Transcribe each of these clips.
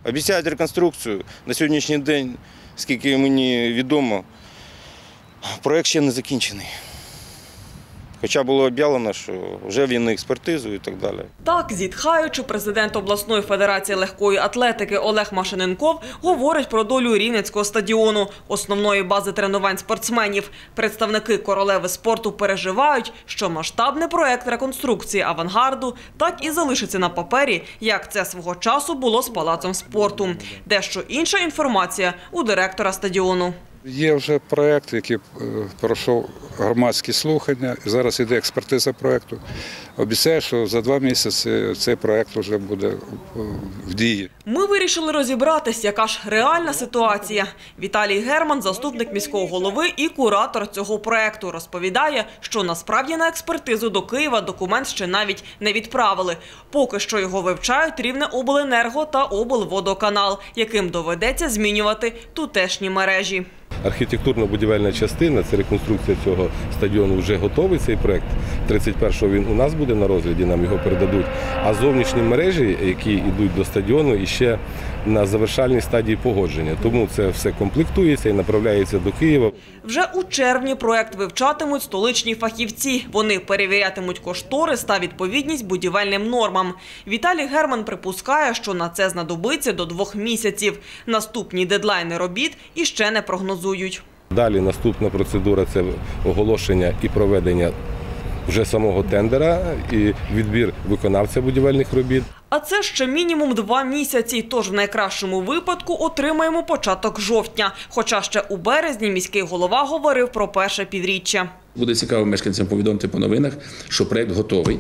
Обіцяють реконструкцію. На сьогоднішній день, скільки мені відомо, проєкт ще не закінчений. Хоча було об'явлено, що вже він на експертизу і так далі. Так, зітхаючи, президент обласної федерації легкої атлетики Олег Машиненков говорить про долю Рівненського стадіону, основної бази тренувань спортсменів. Представники королеви спорту переживають, що масштабний проєкт реконструкції «Авангарду» так і залишиться на папері, як це свого часу було з палацом спорту. Дещо інша інформація у директора стадіону. Є вже проєкт, який пройшов громадські слухання, зараз йде експертиза проєкту. Обіцяю, що за 2 місяці цей проєкт вже буде в дії. Ми вирішили розібратись, яка ж реальна ситуація. Віталій Герман, заступник міського голови і куратор цього проєкту, розповідає, що насправді на експертизу до Києва документ ще навіть не відправили. Поки що його вивчають Рівнеобленерго та облводоканал, яким доведеться змінювати тутешні мережі. Архітектурно-будівельна частина, це реконструкція цього стадіону, вже готовий цей проєкт. 31-го він у нас буде на розгляді, нам його передадуть. А зовнішні мережі, які йдуть до стадіону, іще на завершальній стадії погодження. Тому це все комплектується і направляється до Києва. Вже у червні проєкт вивчатимуть столичні фахівці. Вони перевірятимуть кошторис та відповідність будівельним нормам. Віталій Герман припускає, що на це знадобиться до 2 місяців. Наступні дедлайни робіт іще не прогнозують. Далі наступна процедура – це оголошення і проведення вже самого тендера і відбір виконавця будівельних робіт. А це ще мінімум 2 місяці, тож в найкращому випадку отримаємо початок жовтня. Хоча ще у березні міський голова говорив про перше півріччя. Буде цікаво мешканцям повідомити по новинах, що проєкт готовий.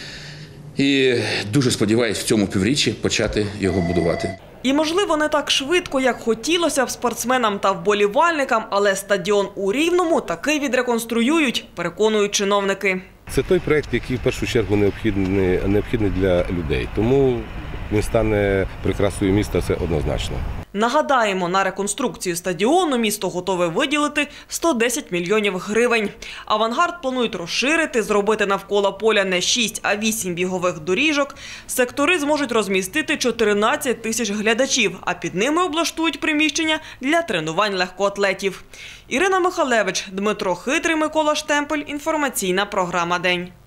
І дуже сподіваюся в цьому півріччі почати його будувати. І, можливо, не так швидко, як хотілося б спортсменам та вболівальникам, але стадіон у Рівному таки відреконструюють, переконують чиновники. Це той проєкт, який в першу чергу необхідний для людей. Тому він стане прикрасою міста, це однозначно. Нагадаємо, на реконструкцію стадіону місто готове виділити 110 мільйонів гривень. «Авангард» планують розширити, зробити навколо поля не 6, а 8 бігових доріжок. Сектори зможуть розмістити 14 тисяч глядачів, а під ними облаштують приміщення для тренувань легкоатлетів. Ірина Михалевич, Дмитро Хитрий, Микола Штемпель. Інформаційна програма «День».